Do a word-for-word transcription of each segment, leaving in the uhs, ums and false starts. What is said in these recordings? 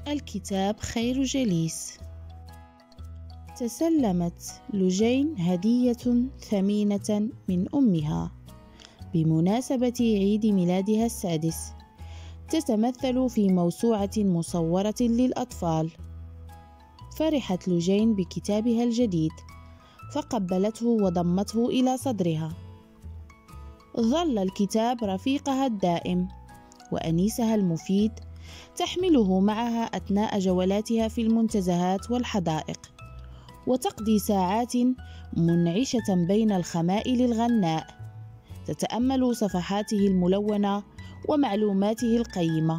الكتاب خير جليس. تسلمت لجين هدية ثمينة من أمها بمناسبة عيد ميلادها السادس، تتمثل في موسوعة مصورة للأطفال. فرحت لجين بكتابها الجديد، فقبلته وضمته إلى صدرها. ظل الكتاب رفيقها الدائم وأنيسها المفيد، تحمله معها أثناء جولاتها في المنتزهات والحدائق، وتقضي ساعات منعشة بين الخمائل الغناء، تتأمل صفحاته الملونة ومعلوماته القيمة.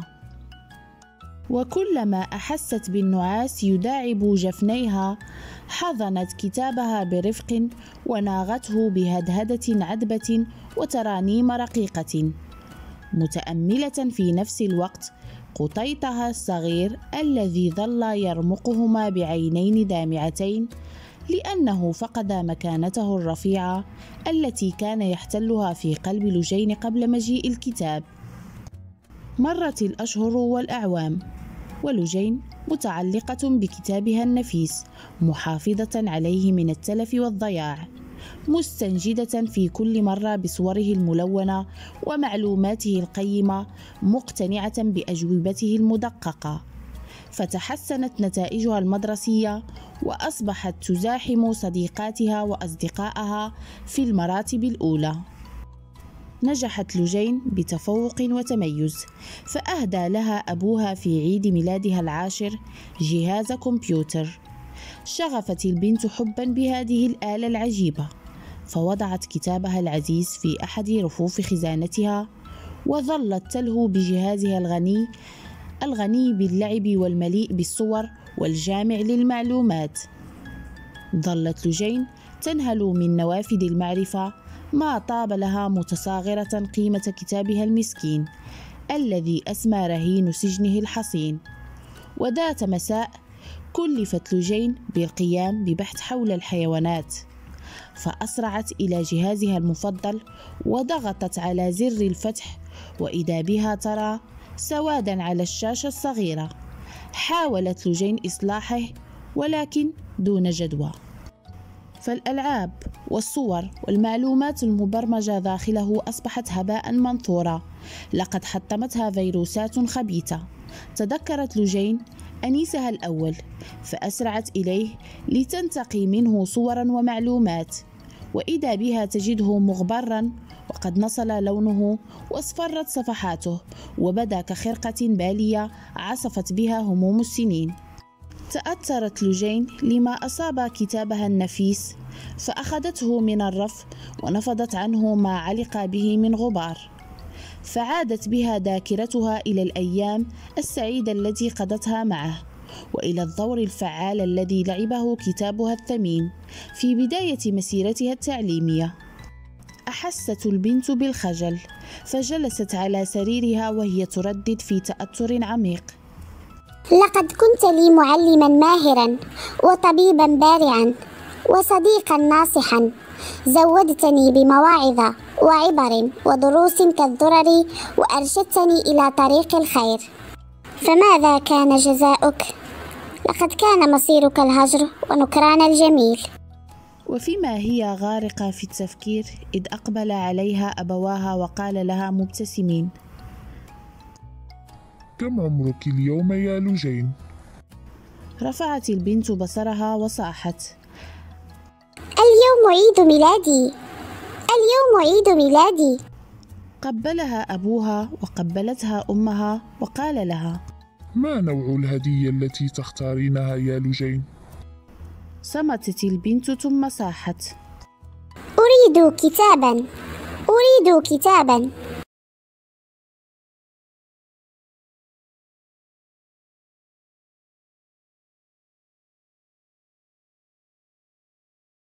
وكلما أحست بالنعاس يداعب جفنيها، حضنت كتابها برفق وناغته بهدهدة عذبة وترانيم رقيقة، متأملة في نفس الوقت قطيطها الصغير الذي ظل يرمقهما بعينين دامعتين، لأنه فقد مكانته الرفيعة التي كان يحتلها في قلب لجين قبل مجيء الكتاب. مرت الأشهر والأعوام، ولجين متعلقة بكتابها النفيس، محافظة عليه من التلف والضياع، مستنجدة في كل مرة بصوره الملونة ومعلوماته القيمة، مقتنعة بأجوبته المدققة. فتحسنت نتائجها المدرسية، وأصبحت تزاحم صديقاتها وأصدقائها في المراتب الأولى. نجحت لجين بتفوق وتميز، فأهدى لها أبوها في عيد ميلادها العاشر جهاز كمبيوتر. شغفت البنت حبا بهذه الآلة العجيبة، فوضعت كتابها العزيز في أحد رفوف خزانتها، وظلت تلهو بجهازها الغني الغني باللعب والمليء بالصور والجامع للمعلومات. ظلت لجين تنهل من نوافذ المعرفة، ما طاب لها متصاغرة قيمة كتابها المسكين الذي أسمى رهين سجنه الحصين. وذات مساء كلفت لجين بالقيام ببحث حول الحيوانات، فأسرعت إلى جهازها المفضل وضغطت على زر الفتح، وإذا بها ترى سوادا على الشاشة الصغيرة. حاولت لجين إصلاحه ولكن دون جدوى، فالألعاب والصور والمعلومات المبرمجة داخله أصبحت هباء منثورا، لقد حطمتها فيروسات خبيثة. تذكرت لجين أنيسها الأول، فأسرعت إليه لتنتقي منه صورا ومعلومات، وإذا بها تجده مغبرا، وقد نصل لونه واصفرت صفحاته وبدا كخرقة بالية عصفت بها هموم السنين. تأثرت لجين لما أصاب كتابها النفيس، فأخذته من الرف ونفضت عنه ما علق به من غبار، فعادت بها ذاكرتها إلى الأيام السعيدة التي قضتها معه، وإلى الدور الفعال الذي لعبه كتابها الثمين في بداية مسيرتها التعليمية. أحست البنت بالخجل، فجلست على سريرها وهي تردد في تأثر عميق: لقد كنت لي معلما ماهرا وطبيبا بارعا وصديقا ناصحا، زودتني بمواعظ وعبر ودروس كالدرر، وأرشدتني إلى طريق الخير، فماذا كان جزاؤك؟ لقد كان مصيرك الهجر ونكران الجميل. وفيما هي غارقة في التفكير، إذ أقبل عليها أبواها وقال لها مبتسمين: كم عمرك اليوم يا لجين؟ رفعت البنت بصرها وصاحت: اليوم عيد ميلادي، اليوم عيد ميلادي. قبلها أبوها وقبلتها أمها وقال لها: ما نوع الهدية التي تختارينها يا لجين؟ صمتت البنت ثم صاحت: أريد كتابا، أريد كتابا.